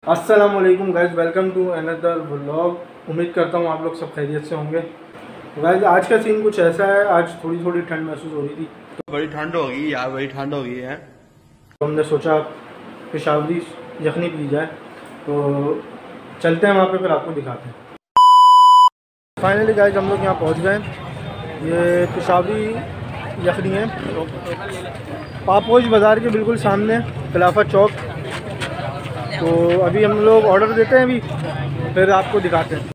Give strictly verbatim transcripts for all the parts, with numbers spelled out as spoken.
अस्सलाम वालेकुम guys, welcome to another vlog. उम्मीद करता हूँ आप लोग सब खैरियत से होंगे। गाइस आज का सीन कुछ ऐसा है, आज थोड़ी थोड़ी ठंड महसूस हो रही थी तो बड़ी ठंड हो गई यार, बड़ी ठंड हो गई है। तो हमने सोचा पेशावरी यखनी पी जाए, तो चलते हैं वहाँ पे, फिर आपको दिखाते हैं। फाइनली गाइस हम लोग यहाँ पहुँच गए। ये पेशावरी यखनी है, पापोश बाज़ार के बिल्कुल सामने खिलाफत चौक। तो अभी हम लोग ऑर्डर देते हैं, अभी फिर आपको दिखाते हैं।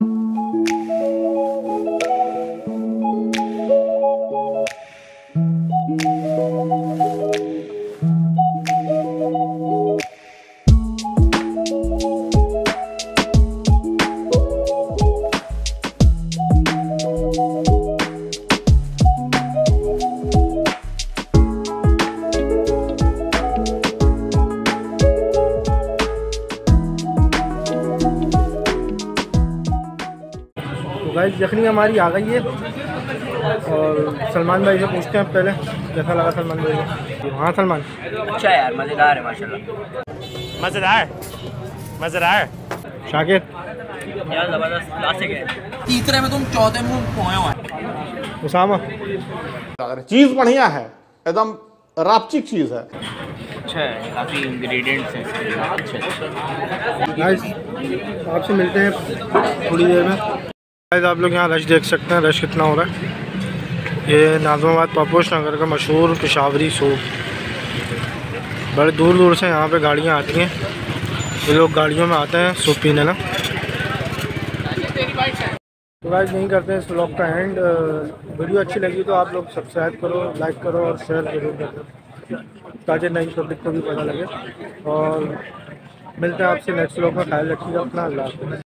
गाइस यखनी हमारी आ गई है और सलमान भाई से पूछते हैं पहले कैसा लगा सलमान भाई को। हाँ सलमान, अच्छा यार, मज़ेदार है माशाल्लाह। मजेदार मजेदार। शाकिर यार ज़बरदस्त, क्लासिक है। तीसरे में तुम चौथे में पहुँचे हुआ है। उसामा चीज बढ़िया है, एकदम रापचिक चीज है। अच्छा है, काफ़ी इंग्रेडिएंट्स हैं इसके। अच्छा गाइस आपसे मिलते हैं थोड़ी देर में। गाइस आप लोग यहाँ रश देख सकते हैं, रश कितना हो रहा है। ये नाज़िमाबाद पापोश नगर का मशहूर पेशावरी सूप। बड़े दूर दूर से यहाँ पे गाड़ियाँ आती हैं, ये लोग गाड़ियों में आते हैं सूप पीने ना। तो गाइस यहीं करते हैं इस व्लॉग का एंड। वीडियो अच्छी लगी तो आप लोग सब्सक्राइब करो, लाइक करो और शेयर जरूर करो ताकि नई पब्लिक को भी पता लगे। और मिलते हैं आपसे नेक्स्ट व्लॉग में। ख्याल रखिएगा अपना, अल्लाह हाफ़िज़।